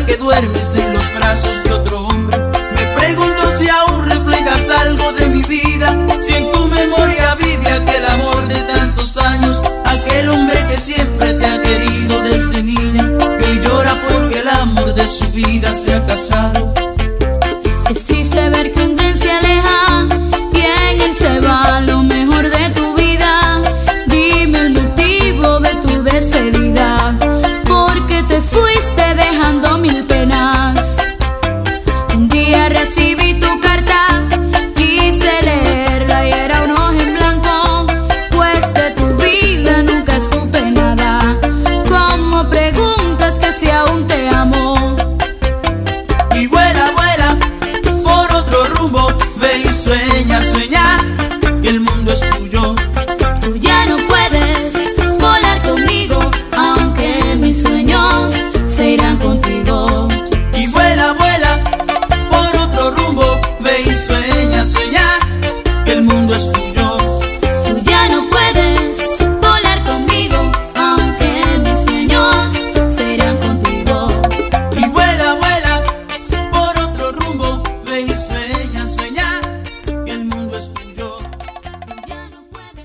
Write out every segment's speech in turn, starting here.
que duermes en los brazos de otro hombre. Me pregunto si aún reflejas algo de mi vida, si en tu memoria vive aquel amor de tantos años, aquel hombre que siempre te ha querido desde niña, que hoy llora porque el amor de su vida se ha casado. Es triste ver que un tren se aleja y en él se va lo mejor de tu vida. Dime el motivo de tu despedida, porque te fuiste dejando mil penas. Un día recibí tu carta, quise leerla y era un hoja en blanco, pues de tu vida nunca supe nada. ¿Cómo preguntas que si aún te amo? Y vuela, vuela por otro rumbo, ve y sueña, sueña que el mundo es tuyo. Tú ya no puedes volar conmigo, aunque mis sueños se irán contigo. Y vuela, vuela por otro rumbo, ve y sueña, sueña que el mundo es tuyo. Tú ya no puedes volar conmigo, aunque mis sueños se irán contigo. Y vuela, vuela por otro rumbo, ve y sueña, sueña que el mundo es tuyo. Tú ya no puedes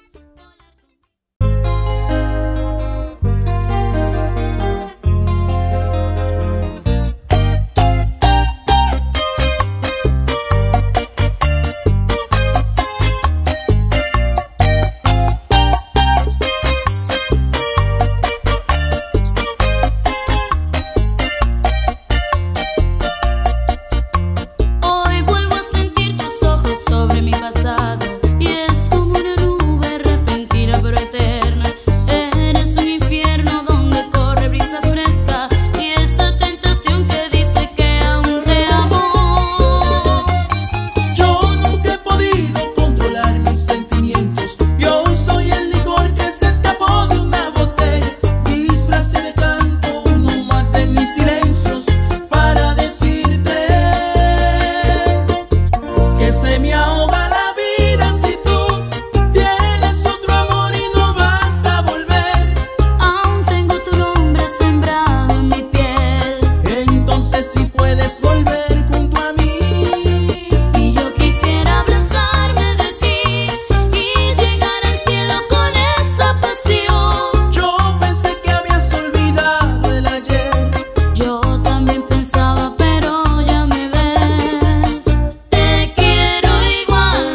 Hoy vuelvo a sentir tus ojos sobre mi pasado, y es como una nube repentina pero eterna. Eres un infierno donde corre brisa fresca y esa tentación que dice que aún te amo. Yo nunca he podido controlar mis sentimientos, y hoy soy el licor que se escapó de una botella. Disfracé de canto uno más de mis silencios para decirte que se me ahoga la vida si tú tienes otro amor y no vas a volver. Aún tengo tu nombre sembrado en mi piel, Entonces si puedes volver junto a mí. y yo quisiera abrazarme de ti y llegar al cielo con esa pasión. Yo pensé que habías olvidado el ayer. Yo también pensaba, pero ya me ves. Te quiero igual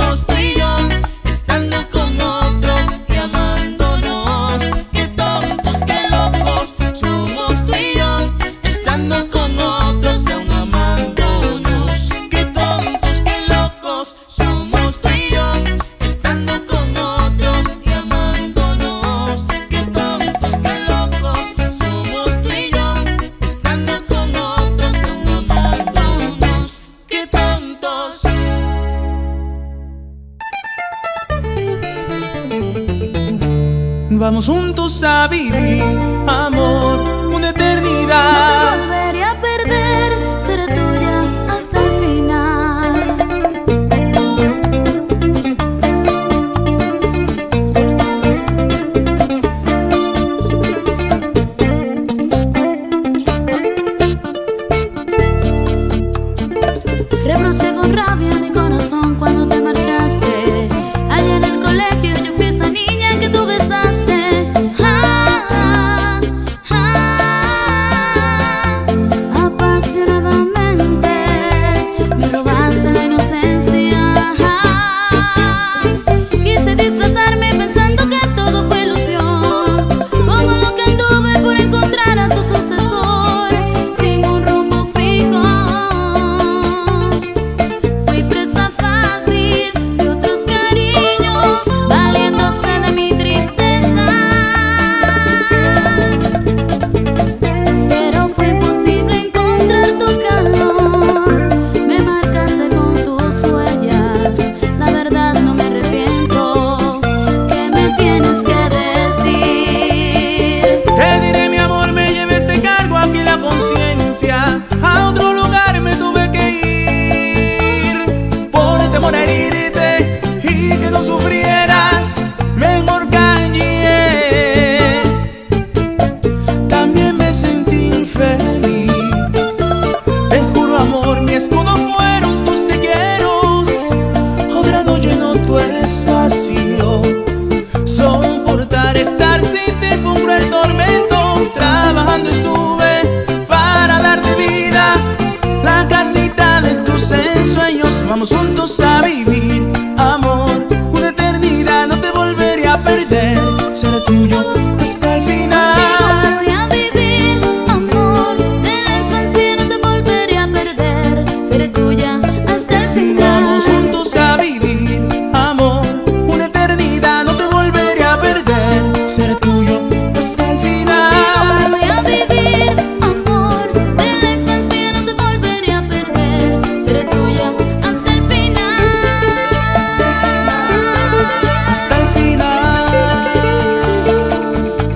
somos tú y yo, estando con otros y amándonos. Qué tontos, qué locos somos tú y yo, estando con otros y aún amándonos. Qué tontos, qué locos somos tú y yo, estando con otros y amándonos. Qué tontos, qué locos somos tú y yo, estando con otros y aún amándonos. Qué tontos. Vamos juntos a vivir, amor, una eternidad. No te volveré a perder, seré tuya hasta el final. Reproché con rabia mi corazón cuando te marchaste. Allá en el colegio yo fui esa niña que tú besaste. Apasionadamente me robaste la inocencia. Quise disfrazarme pensando que todo fue ilusión, como lo que anduve por encontrar a tu sucesor sin un rumbo fijo. Fui presa fácil de otros cariños, valiéndose de mi tristeza. Pero fue imposible encontrar tu calor. Me marcaste con tus huellas. La verdad no me arrepiento. ¿Qué me tienes que decir? Te diré, mi amor, me llevé este cargo aquí la conciencia. A otro lugar me tuve que ir por temor a herirte y que no sufrieras. Mejor callé. También me sentí infeliz. Te juro, amor, mi escudo fueron tus te quieros. Ahora no lleno tu espacio. Soportar estar sin ti fue un cruel tormento. Trabajando estuve para darte vida, la casita de tus ensueños. Vamos juntos a vivir, amor, una eternidad. No te volveré a perder, seré tuyo hasta el final. Voy a vivir, amor, de la infancia no te volveré a perder. Seré tuya hasta el final. Vamos juntos a vivir, amor, una eternidad. No te volveré a perder, seré tuyo hasta el final. Voy a vivir, amor, de la infancia no te volveré a perder. Seré tuya hasta el final. Hasta el final,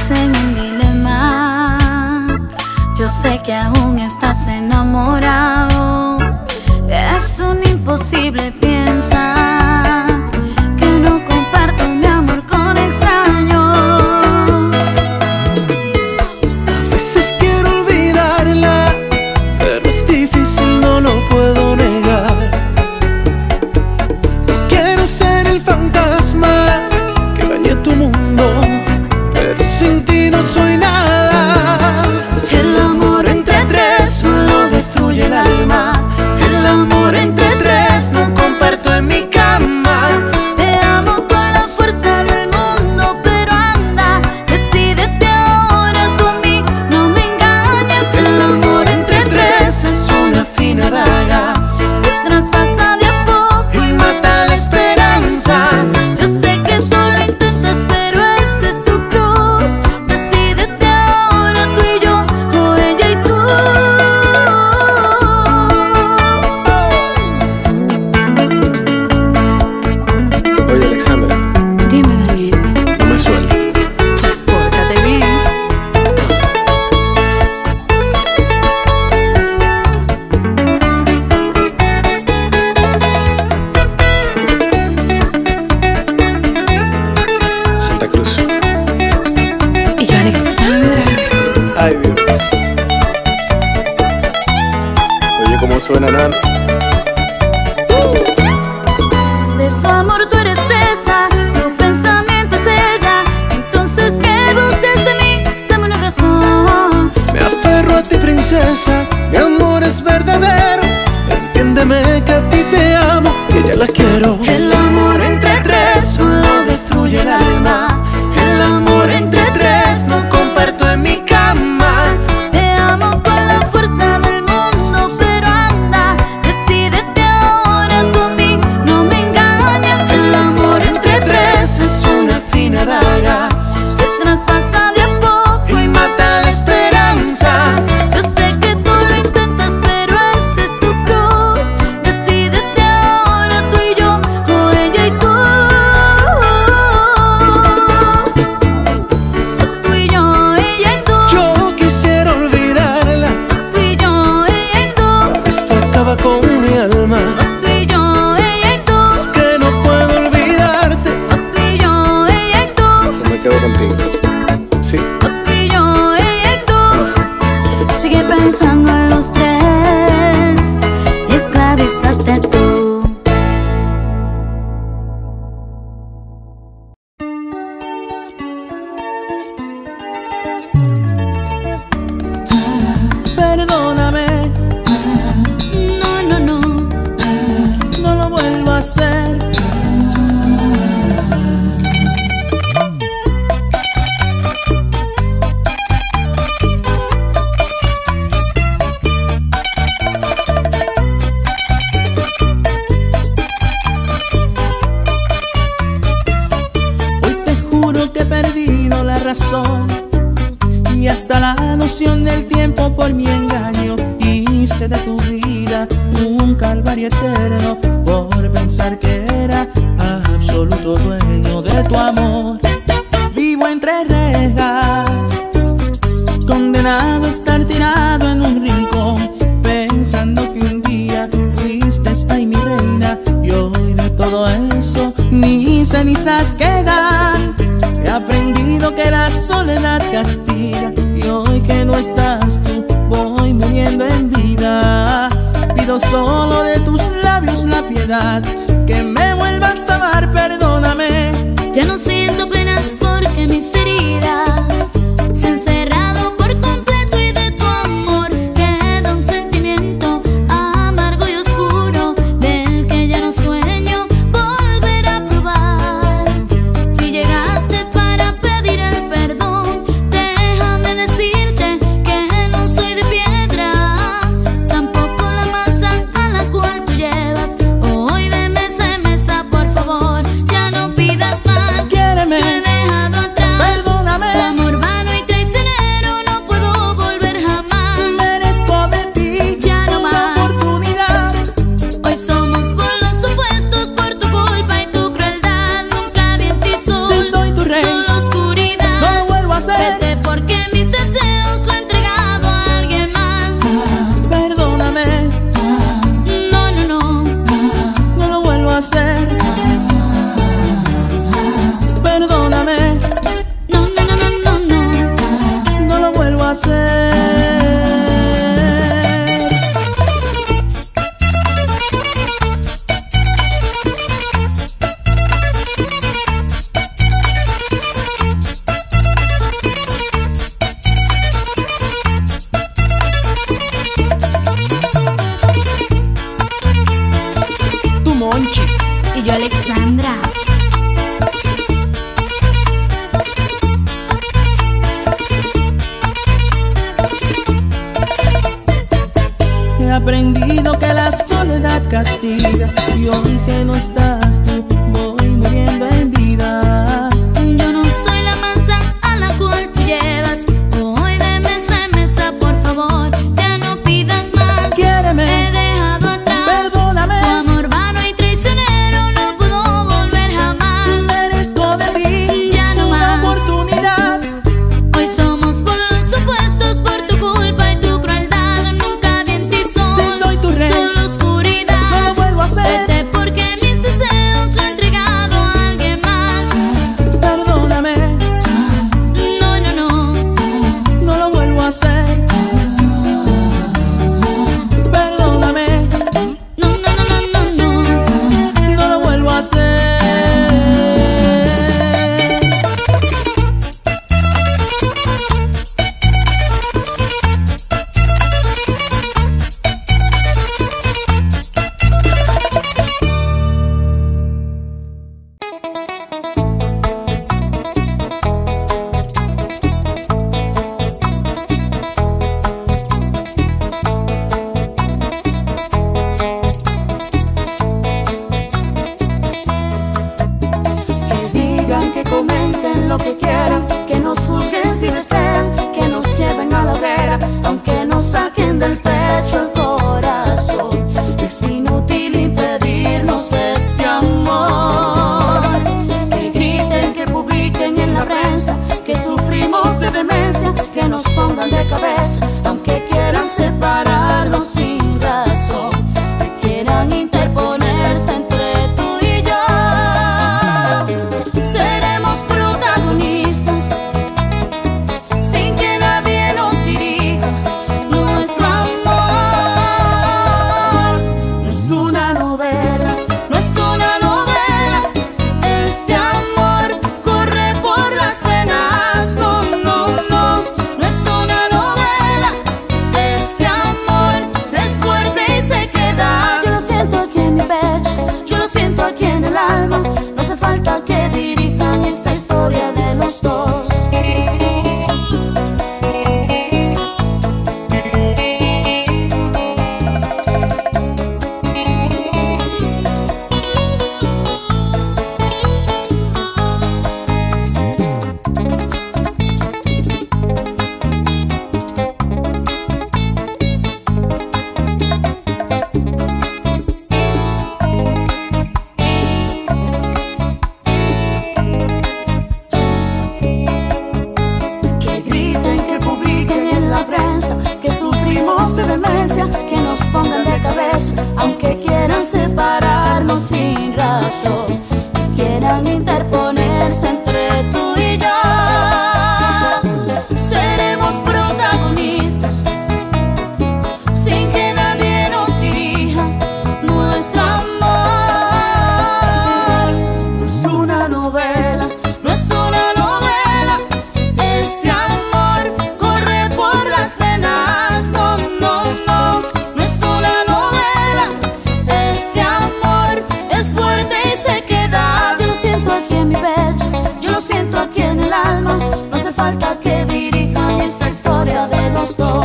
Estás en un dilema. Yo sé que aún estás enamorado. Es un imposible, piensa que no comparto mi amor con extraños. A veces quiero olvidarla, pero es difícil, no lo puedo negar. Quiero ser el fantasma que bañe tu mundo, pero sin ti no soy nada. El amor entre tres solo destruye el alma. El amor entre tres no comparto en mi cama. Te amo con la fuerza del mundo, pero anda, decídete ahora tú a mí, no me engañes. El amor entre tres es una fina daga que traspasa de a poco y mata la esperanza. Yo sé que tú lo intentas, pero esa es tu cruz. Decídete ahora tú y yo, o ella y tú. Oye, Alexandra, Dime, Daniel, no me sueltes. pues pórtate bien. Santa Cruz. Y yo, Alexandra. Ay, Dios. Oye, ¿cómo suena, Nan? De su amor tú eres presa, tu pensamiento es ella. Entonces, ¿qué buscas de mí? Dame una razón. Me aferro a ti, princesa, mi amor es verdadero. Entiéndeme que a ti te amo, que ya la quiero. El amor entre tres solo destruye el alma. El amor entre tres no comparto en mi cama. Te amo con la fuerza del mundo, pero anda, decídete ahora tú a mí, no me engañes. El amor entre tres es una fina daga que traspasa de a poco y mata la esperanza. Yo sé que tú lo intentas, pero esa es tu cruz. Decídete ahora tú y yo, o ella y tú. Tú y yo, ella y tú. Yo quisiera olvidarla, Tú y yo, ella y tú. esto acaba con mi alma. Tú y yo, ella y tú. Es que no puedo olvidarte. Tú y yo, ella y tú. No me quedo contigo. Sí. Tú y yo, ella y tú. Sigue pensando en los tres y esclavízate tú. Perdóname, No, no, no. no lo vuelvo a hacer. Hoy te juro que he perdido la razón y hasta la noción del tiempo por mi engaño. Hice de tu vida un calvario eterno por pensar que era absoluto dueño de tu amor. Vivo entre rejas, condenado a estar tirado en un rincón, pensando que un día fuiste ay mi reina, y hoy de todo eso ni cenizas quedan. He aprendido que la soledad castiga, y hoy que no estás tú voy muriendo en vida. Pido solo de tus labios la piedad, que me vuelvas a amar, perdóname. Ya no siento penas porque mis heridas se han cerrado por completo, y de tu amor queda un sentimiento amargo y oscuro del que ya no sueño volver a probar. Si llegaste para pedir el perdón, déjame decirte que no soy de piedra, tampoco la masa a la cual tú llevas hoy de mesa en mesa. Por favor, ya no pidas más. Quiéreme, Te he dejado atrás. perdóname. castiga, y hoy que no estás tú, voy muriendo en vida. Yo no soy la mansa a la cual tú llevas. Voy de mesa en mesa, por favor, ya no pidas más. Quiéreme, he dejado atrás perdóname, tu amor vano y traicionero, no puedo volver jamás. merezco de ti ya no una más oportunidad. Hoy somos por los opuestos, por tu culpa y tu crueldad. Nunca vi en ti sol, Si soy tu rey, solo oscuridad. no lo vuelvo a hacer. Vete porque mis deseos lo he entregado a alguien más. Perdóname, No, no, no, no lo vuelvo a hacer. Perdóname, no, no, no, no, no. no lo vuelvo a hacer. Que digan, que comenten lo que quieran, que nos juzguen si desean, que nos lleven a la hoguera, aunque nos saquen del pecho el corazón. Es inútil impedirnos este amor. Que griten, que publiquen en la prensa, que sufrimos de demencia, que nos pongan de cabeza, aunque quieran separarnos sin razón, que quieran interponerse entre tú y yo. Seremos protagonistas sin que nadie nos dirija. Nuestro amor no es una novela, no es una novela. Este amor corre por las venas. No, no, no, no es una novela. Este amor es fuerte y se queda. Yo lo siento aquí en mi pecho, yo lo siento aquí en el alma. No hace falta que dirijan esta historia de los dos. Que griten, que publiquen en la prensa, que sufrimos de demencia, que nos pongan de cabeza, aunque quieran separarnos sin razón, que quieran interponerse entre tú y yo. Seremos protagonistas sin que nadie nos dirija. Nuestro amor no es una novela, no es una novela. Este amor corre por las venas. No, no, no, no es una novela. Este amor es fuerte y se queda. Yo lo siento aquí en mi pecho, yo lo siento aquí en el alma. No hace falta que dirijan esta historia de los dos.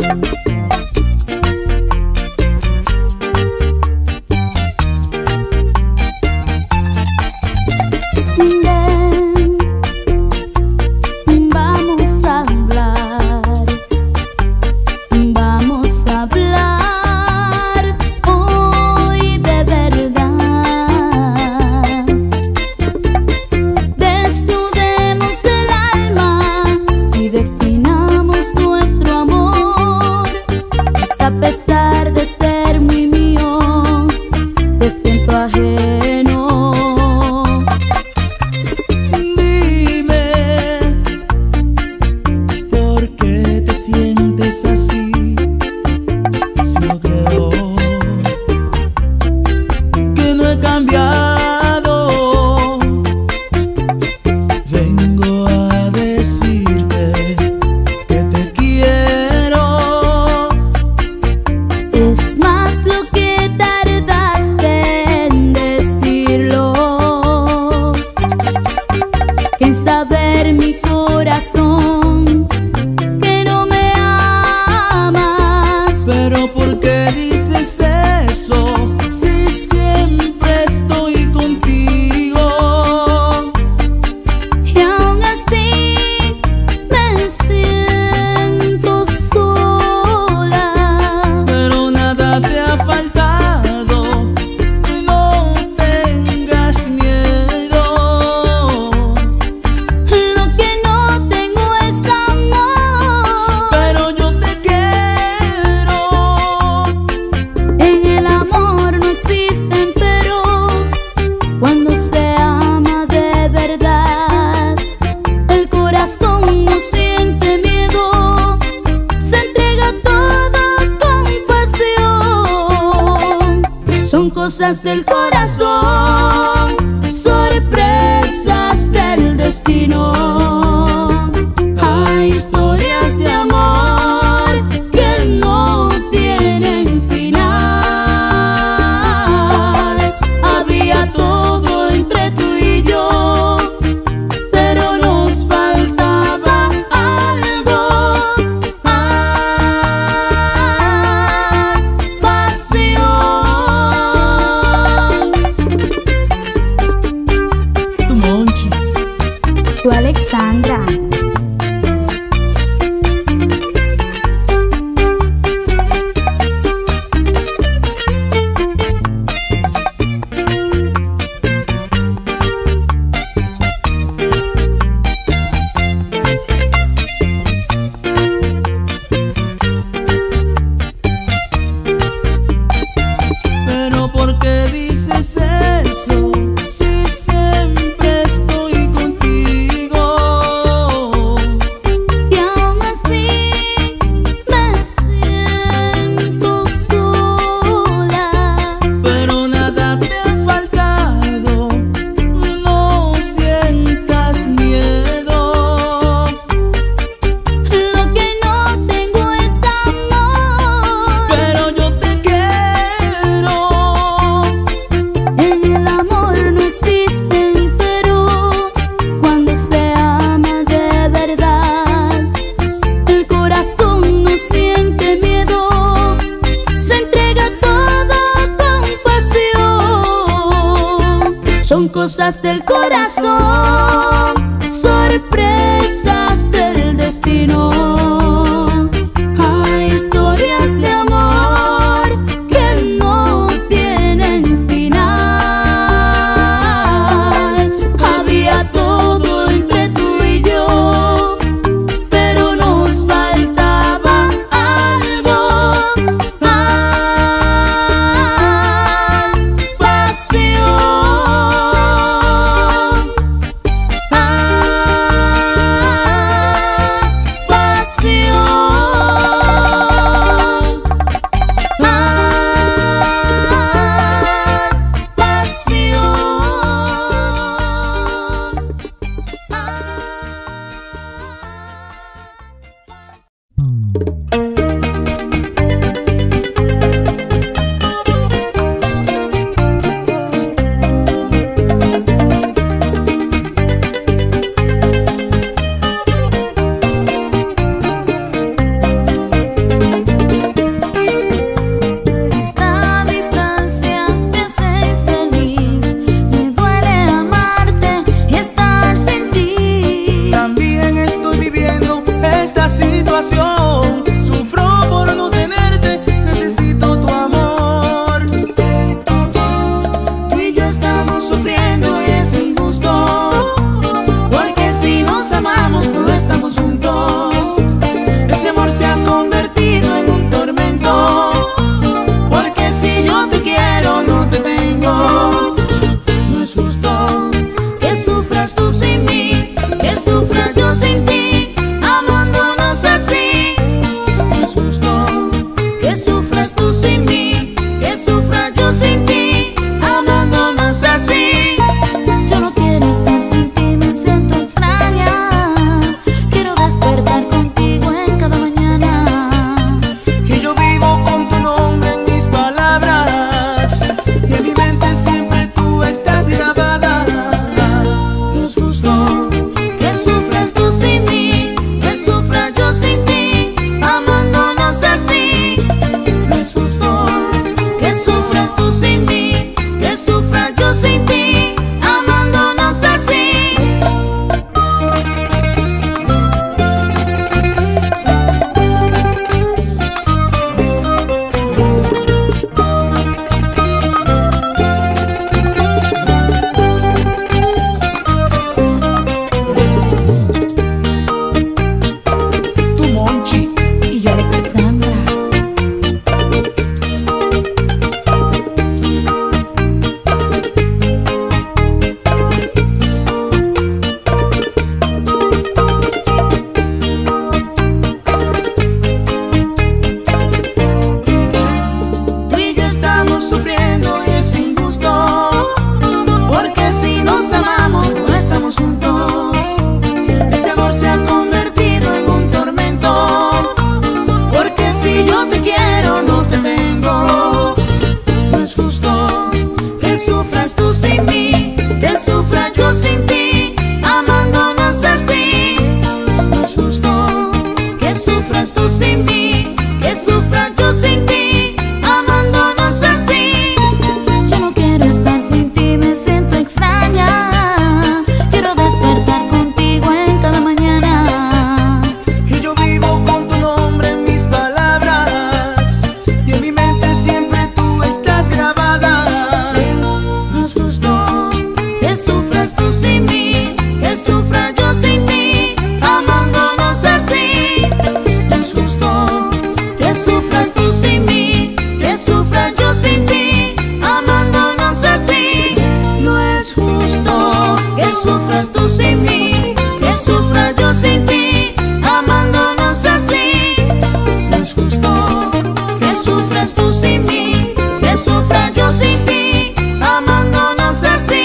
cosas del corazón, sorpresas del destino. Hay historias de amor que no tienen final. Había todo entre tú y yo, pero nos faltaba algo. Pasión. Tu Monchi, Tu Alexandra. pero ¿por qué dices eso? Si siempre estoy contigo. Y aún así me siento sola. Pero nada te ha faltado, no sientas miedo. Lo que no tengo es amor. Pero yo te quiero. En el amor no existen peros cuando se ama de verdad. El corazón no siente miedo, se entrega todo con pasión. Son cosas del corazón, sorpresas del destino. Hay historias de amor que no tienen final. Había todo entre tú y yo, pero nos faltaba algo. Pasión. sufras tú sin mí, que sufra yo sin ti, amándonos así. Yo no quiero estar sin ti, me siento extraña. Quiero despertar contigo en cada mañana. Y yo vivo con tu nombre en mis palabras, y en mi mente siempre tú estás grabada. No es justo que sufras tú sin mí, que sufra yo sin ti, amándonos así. No es justo que sufras tú sin mí, que sufra yo sin ti, amándonos así. No es justo que sufras tú sin mí, que sufra yo sin ti, amándonos así. No es justo que sufras tú sin mí, que sufra yo sin ti, amándonos así.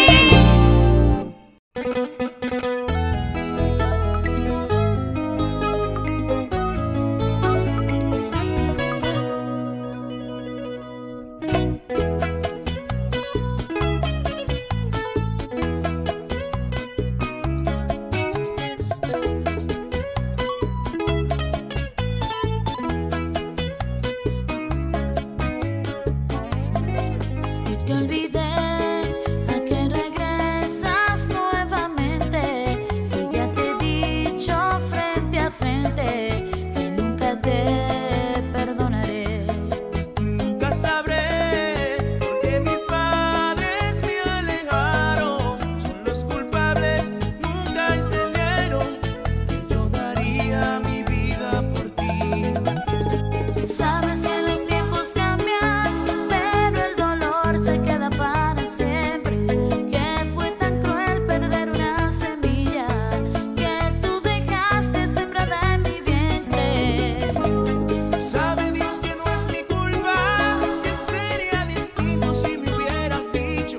Si te olvidé, ¿a qué regresas nuevamente? Si ya te he dicho frente a frente que nunca te perdonaré. Nunca sabré por qué mis padres me alejaron. Son los culpables, nunca entendieron que yo daría mi vida por ti. Sabes que los tiempos cambian, pero el dolor se queda para siempre. Que fue tan cruel perder una semilla que tú dejaste sembrada en mi vientre. Sabe Dios que no es mi culpa, que sería distinto si me hubieras dicho.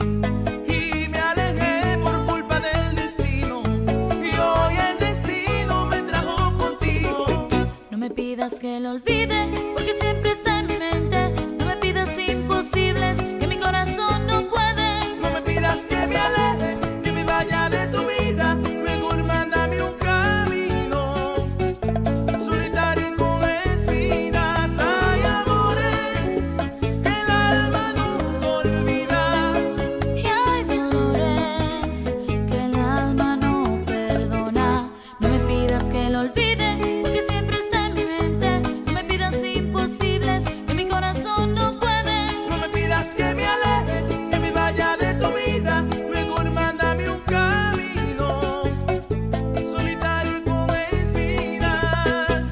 Y me alejé por culpa del destino, y hoy el destino me trajo contigo. No me pidas que lo olvide, porque siempre está en mi mente. No me pidas imposibles que mi corazón no puede. No me pidas que me aleje, que me vaya de tu vida. Mejor mándame un camino solitario y con espinas. Hay amores que el alma nunca olvida. Y hay dolores que el alma no perdona. No me pidas que lo olvide, porque siempre está en mi mente. No me pidas imposibles que mi corazón no puede. No me pidas que me aleje, que me vaya de tu vida. Mejor mándame un camino solitario y con espinas.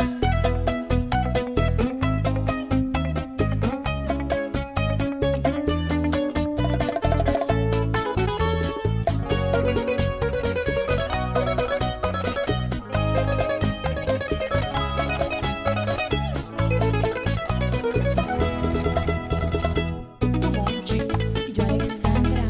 Y yo, Alexandra.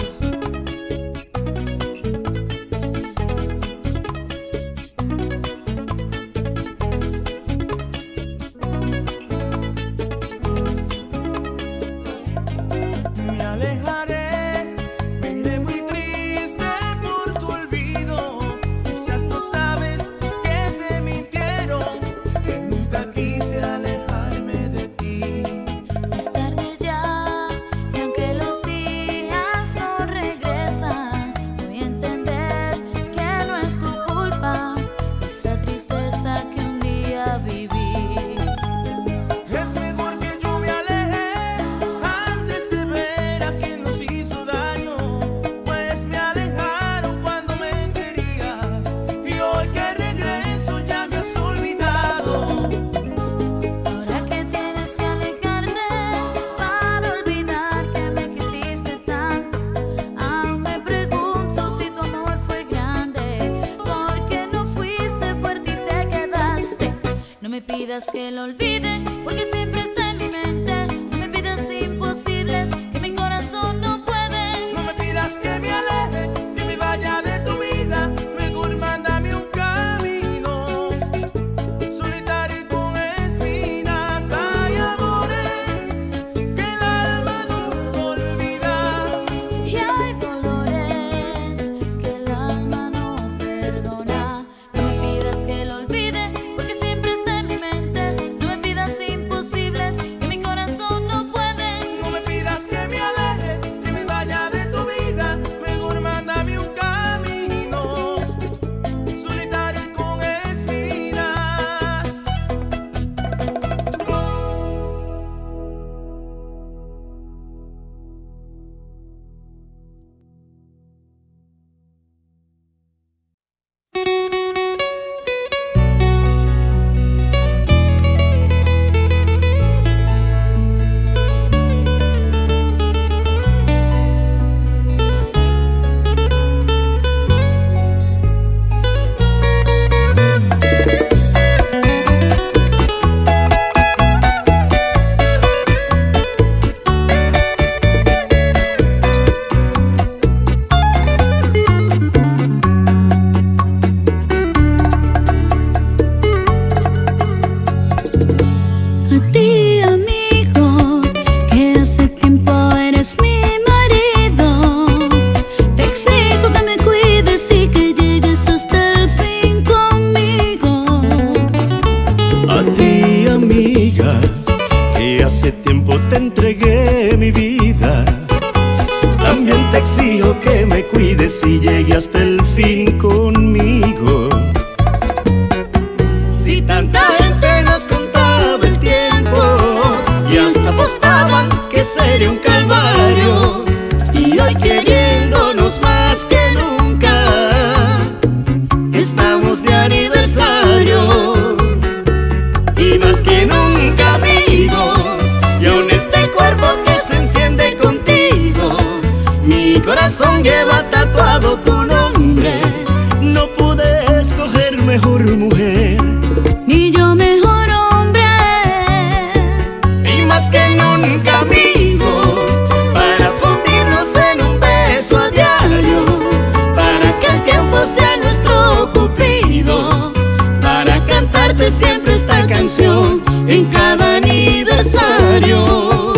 Me alejaré, me iré muy triste por tu olvido. Quizás tú sabes que te mintieron, que nunca quise alejarme de ti. Es tarde ya, y aunque los días no regresan, voy a entender que no es tu culpa esa tristeza que un día viví. Es mejor que yo me aleje antes de ver a quien nos hizo daño, pues me alejaron cuando me querías, y hoy que regreso ya me has olvidado. Ahora que tienes que alejarte para olvidar que me quisiste tanto, aún me pregunto si tu amor fue grande, porque no fuiste fuerte y te quedaste. No me pidas que lo olvide, porque siempre está en mi mente. No me pidas imposibles que mi corazón no puede. No me pidas que me aleje, que me vaya de tu vida. Mejor mándame un camino solitario y con espinas. Hay amores que el alma nunca olvida. Y hay dolores que el alma no perdona. No me pidas que lo olvide, porque siempre está en mi mente. Si llegue hasta el fin conmigo. Si tanta gente nos contaba el tiempo y hasta apostaban que sería un calvario, y hoy queriéndonos más que nunca estamos de aniversario, y más que nunca amigos, y aún este cuerpo que se enciende contigo, mi corazón lleva tatuado tu nombre. No pude escoger mejor mujer, ni yo mejor hombre. Y más que nunca amigos, para fundirnos en un beso a diario, para que el tiempo sea nuestro cupido, para cantarte siempre esta canción en cada aniversario.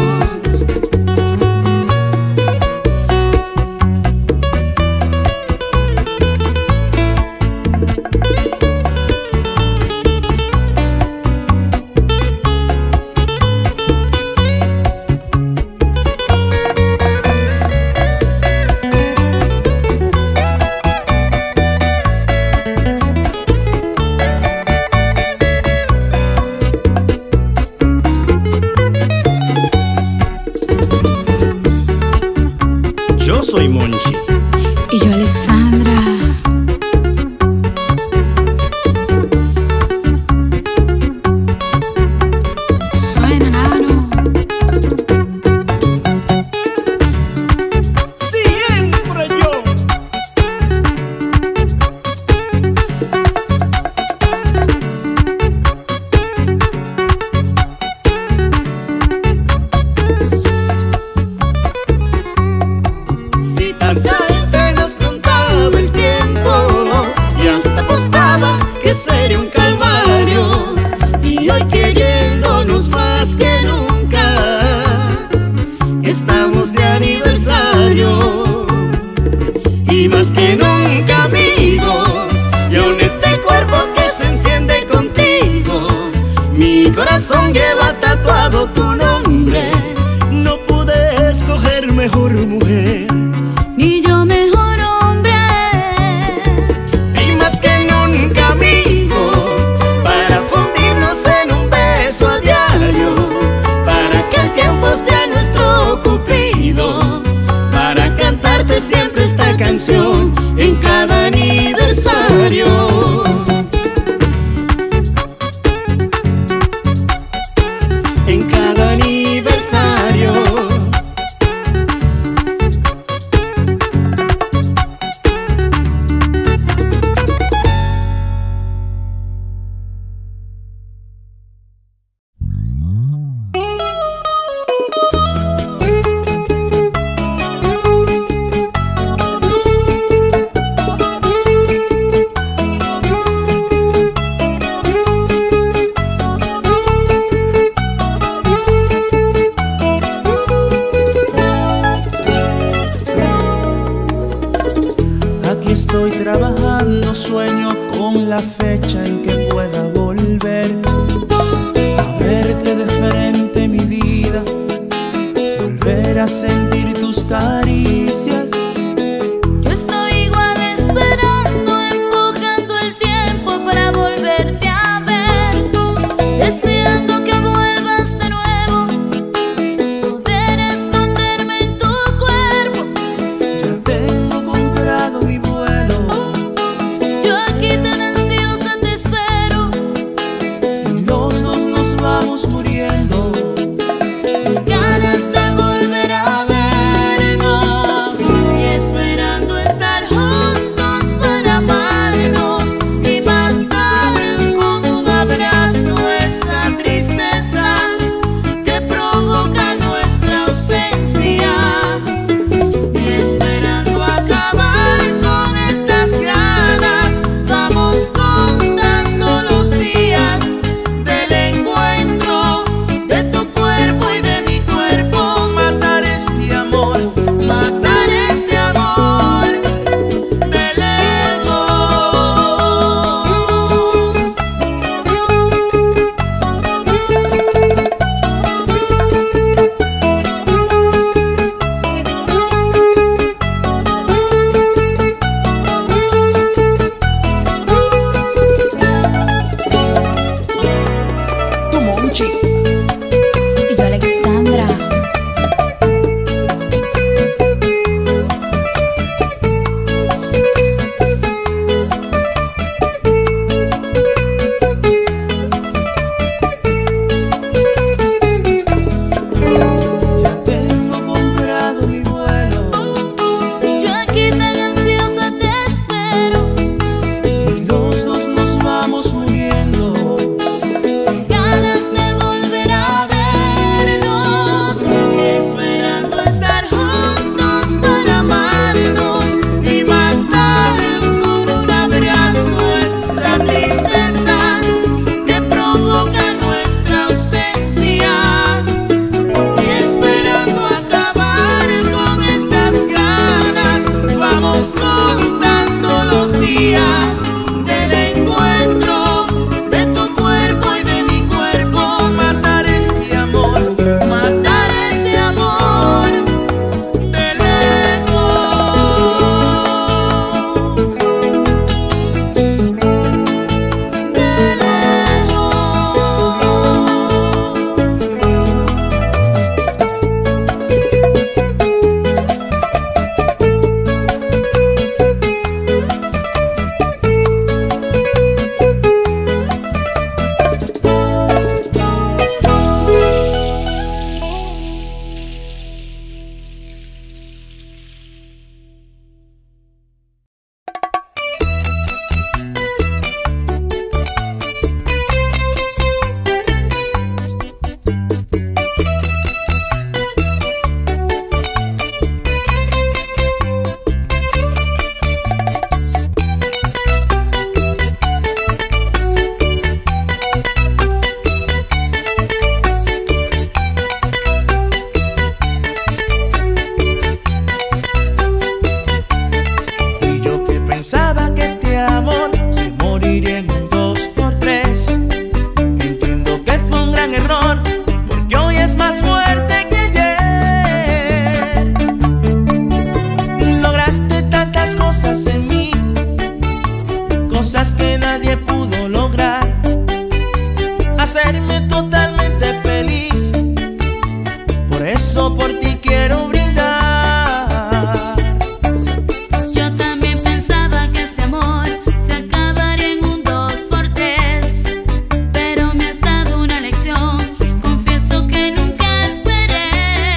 eso por ti quiero brindar. Yo también pensaba que este amor se acabaría en un 2x3, pero me has dado una lección, confieso que nunca esperé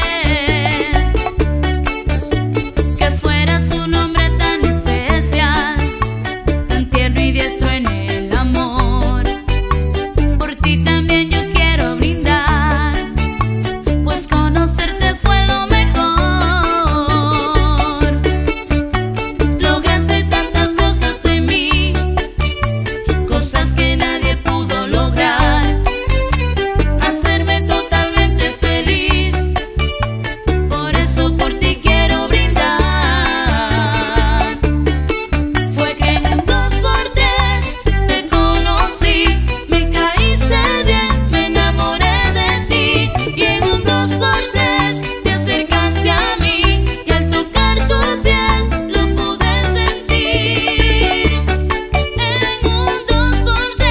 que fueras un hombre tan especial, tan tierno y diestro en el amor. Por ti también yo quiero brindar, pues conocerte fue lo mejor. Lograste tantas cosas en mí, cosas que nadie pudo lograr, hacerme totalmente feliz. Por eso por ti quiero brindar. Fue que en un 2x3 te conocí, me caíste bien, me enamoré de ti. Y en un 2x3 te acercaste a mí, y al tocar tu piel lo pude sentir. En un 2x3.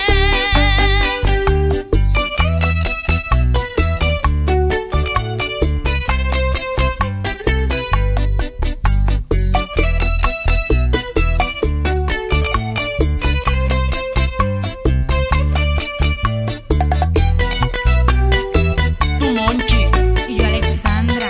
Tu Monchi. Y yo, Alexandra.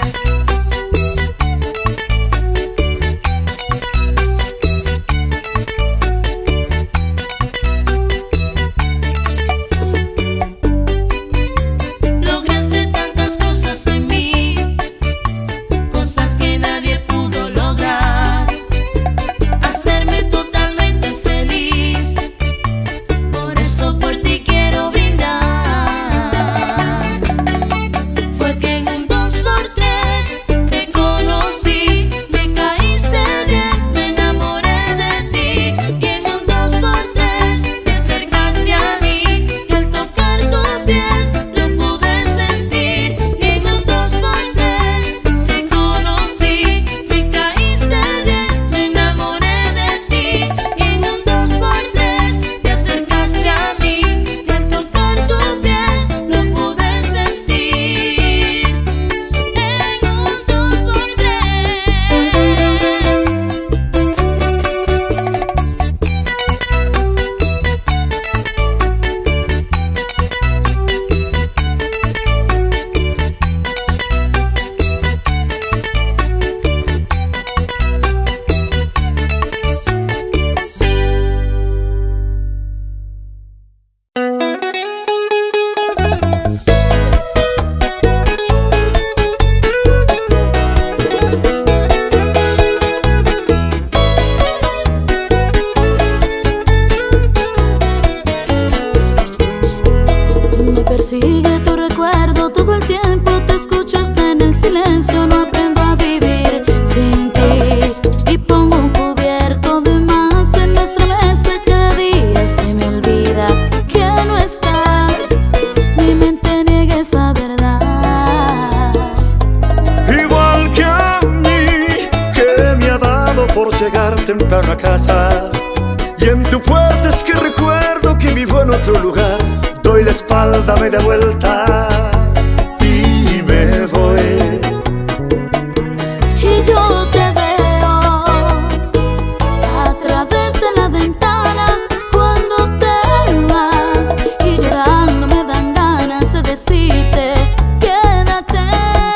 Lograste tantas cosas en mí, cosas que nadie pudo lograr, hacerme totalmente feliz. Por eso por ti quiero brindar. Fue que en un 2x3 te conocí, me caíste bien, me enamoré de ti. Y en un 2x3 te acercaste a mí, y al tocar tu piel lo pude sentir. Y en un 2x3 te conocí, me caíste bien, me enamoré de ti. Y en un 2x3 te acercaste a mí, y al tocar tu piel lo pude sentir. En un 2x3. Me persigue tu recuerdo todo el tiempo, te escucho hasta en el silencio, no aprendo a vivir sin ti. Y pongo un cubierto de más en nuestra mesa, cada día se me olvida que no estás. Mi mente niega esa verdad. Igual que a mí, que me ha dado por llegar temprano a casa. Y en tu puerta es que recuerdo que vivo en otro lugar. Doy la espalda, media vuelta y me voy. Y yo te veo a través de la ventana cuando te vas, y llorando me dan ganas de decirte quédate,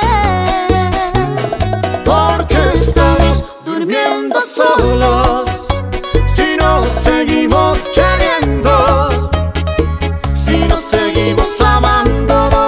Porque estamos durmiendo solos si nos seguimos queriendo, si nos seguimos amándonos.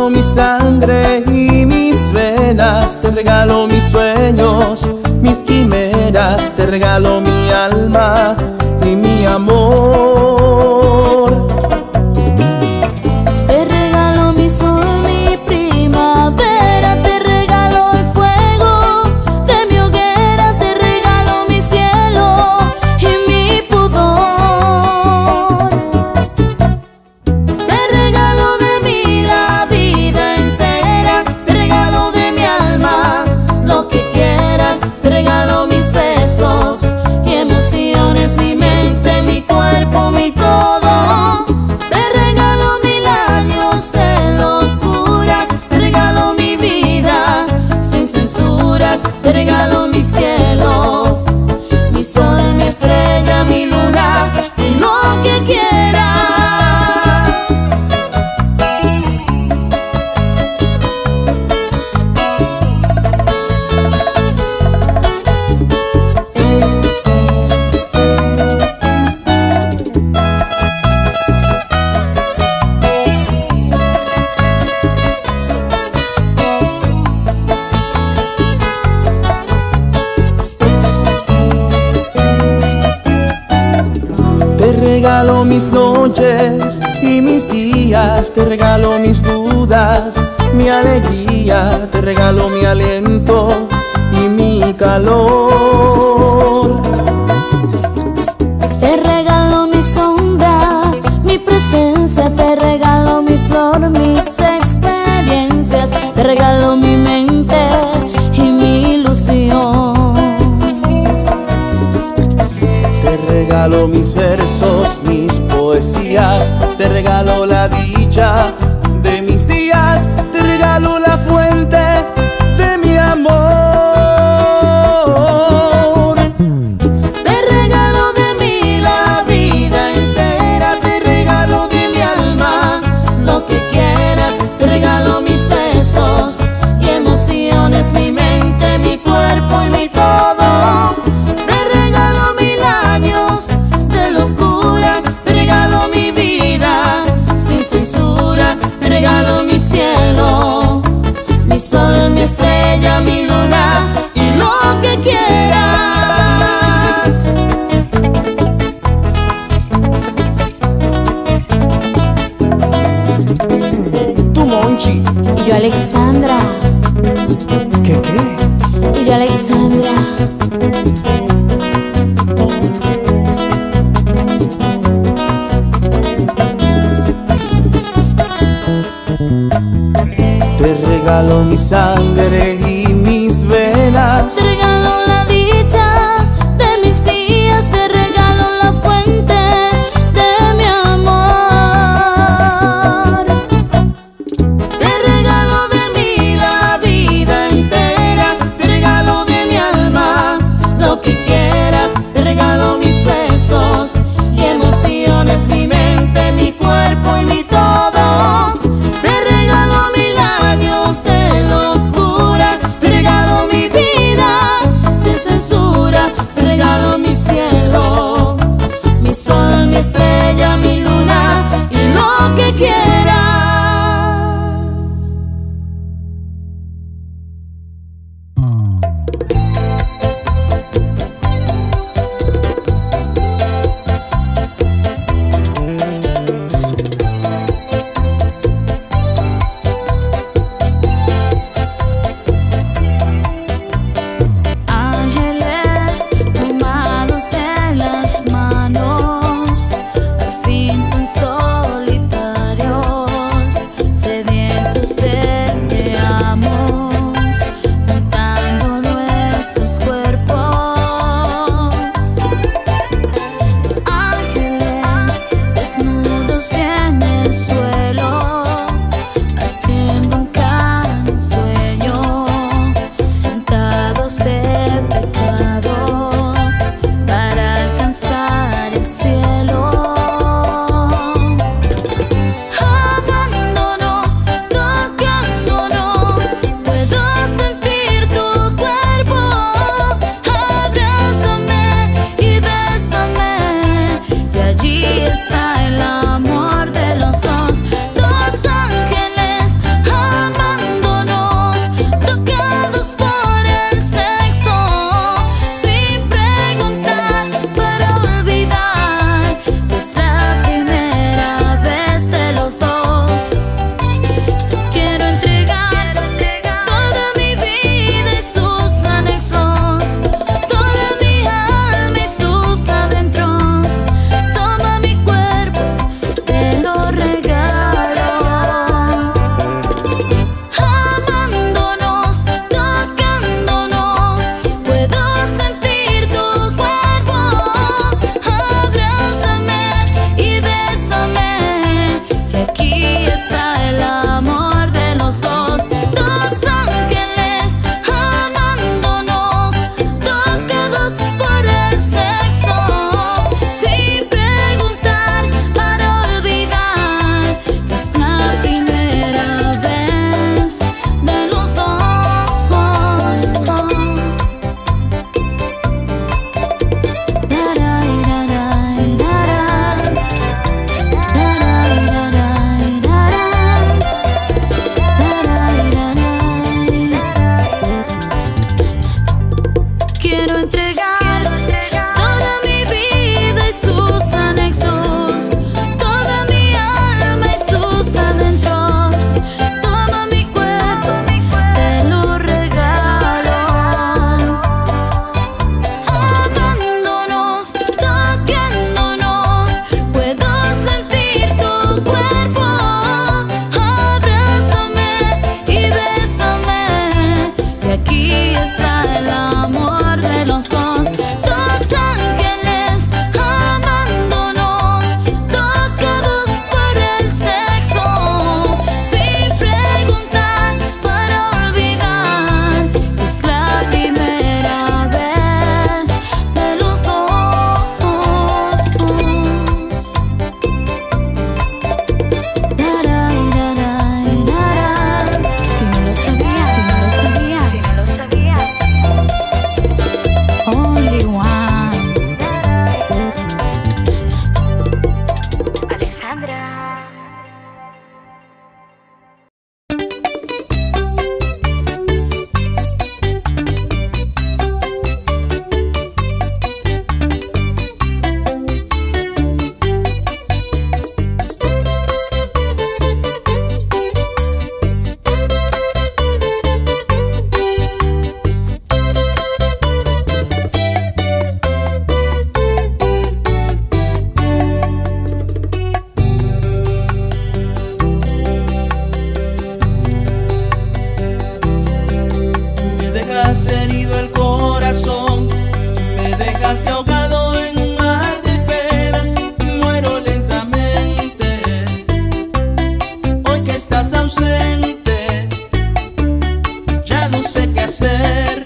regalo mi sangre y mis venas, te regalo mis sueños, mis quimeras, te regalo mi alma y mi amor. Te regalo mi sol, mi primavera, te regalo el fuego de mi hoguera, te regalo mi cielo y mi pudor. Te regalo de mí la vida entera, te regalo de mi alma lo que quieras, te regalo mis besos y emociones, mi mente, mi cuerpo, mi todo. Te regalo 1000 años de locuras, te regalo mi vida sin censuras, te regalo mi cielo, mi sol, mi estrella, mi luna y lo que quieras. Te regalo mis noches y mis días, te regalo mis dudas, mi alegría, te regalo mi aliento y mi calor. Te regalo mi sombra, mi presencia, te regalo mi flor, mis experiencias, te regalo mi mente y mi ilusión. Te regalo mis versos, mis poesías, te regalo la dicha de mis días, te regalo la fuente de mi amor. Te regalo de mí la vida entera, te regalo de mi alma lo que quieras, te regalo mis besos y emociones, mi mente, mi cuerpo y mi todo. Te regalo 1000 años de locuras, te regalo mi vida sin censuras, te regalo mi cielo, mi sol, mi estrella, mi luna y lo que quieras. Tú, Monchi. Y yo Alexandra, ¿Qué? y yo Alexandra. Te regalo mi sangre y mis venas, Te regalo la dicha de mis días, te regalo la fuente de mi amor. Te regalo de mí la vida entera, te regalo de mi alma lo que quieras, te regalo mis besos y emociones, mi mente, mi cuerpo y mi todo. Te regalo 1000 años de locuras, te regalo mi vida estás ausente, ya no sé qué hacer.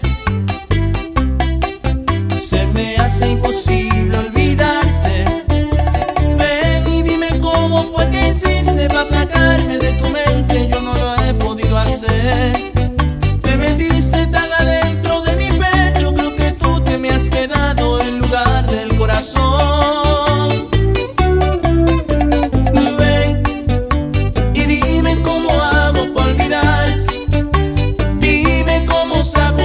Se me hace imposible olvidarte. Ven y dime cómo fue que hiciste para sacarme de tu mente. Yo no lo he podido hacer. Te metiste tan adentro de mi pecho, creo que tú te me has quedado en lugar del corazón. Ven y dime cómo hago para olvidar. Dime cómo saco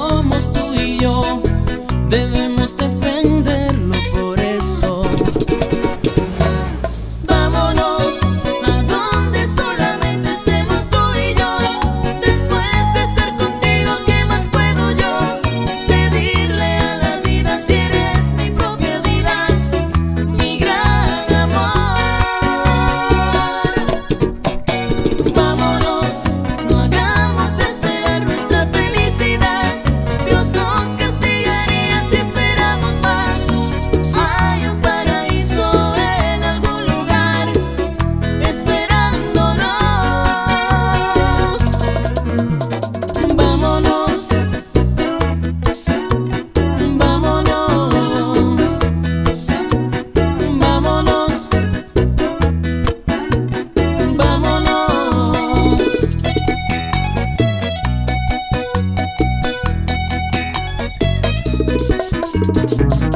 somos tú y yo, debemos defenderlo por eso. Vámonos a donde solamente estemos tú y yo. Después de estar contigo, ¿qué más puedo yo pedirle a la vida si eres mi propia vida, mi gran amor? Vámonos, no hagamos esperar nuestra felicidad. Dios nos castigaría si esperamos más. Hay un paraíso en algún lugar esperándonos. Vámonos, vámonos, vámonos, vámonos.